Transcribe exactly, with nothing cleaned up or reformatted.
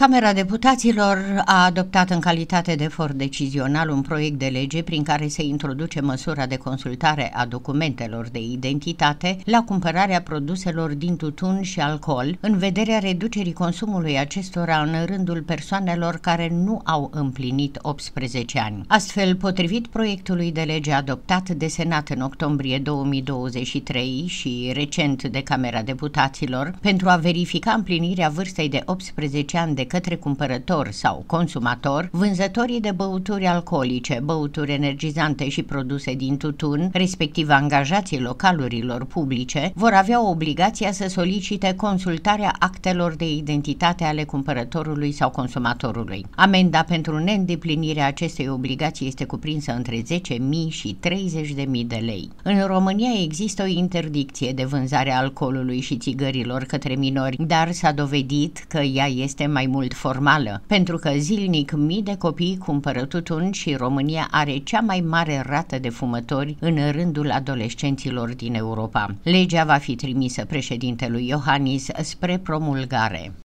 Camera Deputaților a adoptat în calitate de for decizional un proiect de lege prin care se introduce măsura de consultare a documentelor de identitate la cumpărarea produselor din tutun și alcool, în vederea reducerii consumului acestora în rândul persoanelor care nu au împlinit optsprezece ani. Astfel, potrivit proiectului de lege adoptat de Senat în octombrie două mii douăzeci și trei și recent de Camera Deputaților, pentru a verifica împlinirea vârstei de optsprezece ani de către cumpărător sau consumator, vânzătorii de băuturi alcoolice, băuturi energizante și produse din tutun, respectiv angajații localurilor publice, vor avea obligația să solicite consultarea actelor de identitate ale cumpărătorului sau consumatorului. Amenda pentru neîndeplinirea acestei obligații este cuprinsă între zece mii și treizeci de mii de lei. În România există o interdicție de vânzare a alcoolului și țigărilor către minori, dar s-a dovedit că ea este mai mult formală, pentru că zilnic mii de copii cumpără tutun și România are cea mai mare rată de fumători în rândul adolescenților din Europa. Legea va fi trimisă președintelui Iohannis spre promulgare.